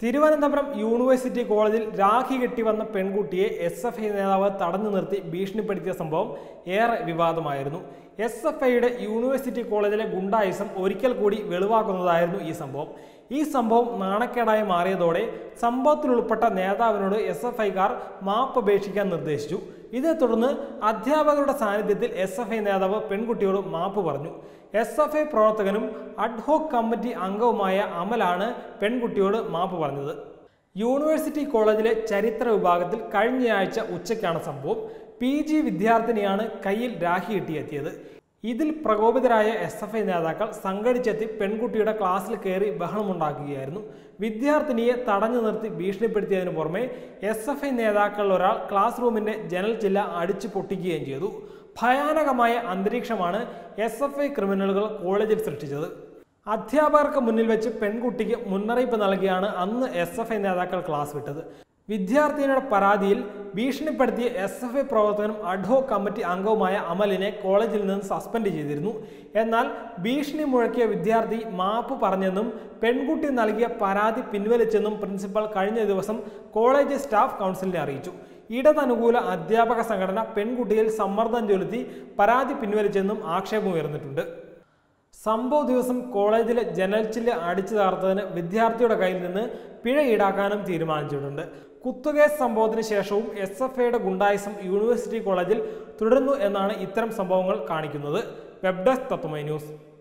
Thiruvananthapuram university കോളേജിൽ രാഖി കെട്ടിവന്ന പെൺകുട്ടിയെ SFI നേതാവ് തടഞ്ഞു നിർത്തി ഭീഷണിപ്പെടുത്തിയ സംഭവം ഏറെ വിവാദമായിരുന്നു. SFIയുടെ യൂണിവേഴ്സിറ്റി കോളേജിലെ ഗുണ്ടായിസം ഒരിക്കൽ കൂടി വെളിവാക്കുന്നതായിരുന്നു ഈ സംഭവം നാണക്കേടായി മാറിയതോടെ സംഭവത്തിൽ ഉൾപ്പെട്ട നേതാവിനോട് SFIക്കാർ മാപ്പപേക്ഷിക്കാൻ നിർദ്ദേശിച്ചു. ഇതേ തുടർന്ന് അധ്യാപകരുടെ സാന്നിധ്യത്തിൽ SFI നേതാവ് പെൺകുട്ടിയോട് മാപ്പ് പറഞ്ഞു. SFI പ്രവർത്തകനും അഡ്ഹോക് കമ്മിറ്റി അംഗവുമായ അമലാണ് പെൺകുട്ടിയോട് മാപ്പ് പറഞ്ഞത്. യൂണിവേഴ്സിറ്റി കോളേജിലെ ചരിത്ര വിഭാഗത്തിൽ കഴിഞ്ഞയാഴ്ച ഉച്ചയ്ക്കാണ് സംഭവം. PG വിദ്യാർത്ഥിനിയാണ് കയ്യിൽ രാഖി കെട്ടിയെത്തിയത്. ഇതിൽ പ്രകോപിതരായ SFI നേതാക്കൾ സംഘടിച്ചെത്തി പെൺകുട്ടിയുടെ ക്ലാസ്സിൽ കയറി ബഹളമുണ്ടാക്കുകയായിരുന്നു. വിദ്യാർത്ഥിനിയെ തടഞ്ഞു നിർത്തി ഭീഷണിപ്പെടുത്തിയതിനു പുറമെ SFI നേതാക്കളിൽ ഒരാൾ ക്ലാസ് റൂമിന്റെ ജനൽ ചില്ല അടിച്ചു പൊട്ടിക്കുകയും ചെയ്തു. ഭയാനകമായ അന്തരീക്ഷമാണ് SFI ക്രിമിനലുകൾ കോളേജിൽ സൃഷ്ടിച്ചത്. അധ്യാപകർക്ക് മുന്നിൽ വെച്ച് പെൺകുട്ടിക്ക് മുന്നറിയിപ്പ് നൽകിയാണ് അന്ന് SFI നേതാക്കൾ ക്ലാസ് വിട്ടത്. വിദ്യാർത്ഥിനിയുടെ പരാതിയിൽ ഭീഷണിപ്പെടുത്തിയ SFI പ്രവർത്തകനും അഡ്ഹോക് കമ്മിറ്റി അംഗവുമായ അമലിനെ കോളേജിൽ നിന്ന് സസ്പെൻഡ് ചെയ്തിരുന്നു. എന്നാൽ ഭീഷണി മുഴക്കിയ വിദ്യാർത്ഥി മാപ്പ് പറഞ്ഞെന്നും പെൺകുട്ടി നൽകിയ പരാതി പിൻവലിച്ചെന്നും പ്രിൻസിപ്പൽ കഴിഞ്ഞ ദിവസം കോളേജ് സ്റ്റാഫ് കൗൺസിലിനെ അറിയിച്ചു. ഇടതനുകൂല അധ്യാപക സംഘടന പെൺകുട്ടിയിൽ സമ്മർദ്ദം ചെലുത്തി പരാതി പിൻവലിച്ചെന്നും ആക്ഷേപമുയർന്നിട്ടുണ്ട്. സംഭവ ദിവസം കോളേജിലെ ജനൽച്ചില്ല് അടിച്ചു തകർത്തതിന് വിദ്യാർത്ഥിയുടെ കയ്യിൽ നിന്ന് പിഴ ഈടാക്കാനും തീരുമാനിച്ചിട്ടുണ്ട്. കുത്തുകേസ് സംഭവത്തിന് ശേഷവും SFIയുടെ ഗുണ്ടായിസം യൂണിവേഴ്സിറ്റി കോളേജിൽ തുടരുന്നു എന്നാണ് ഇത്തരം സംഭവങ്ങൾ കാണിക്കുന്നത്. Web desk Tatwamayi news.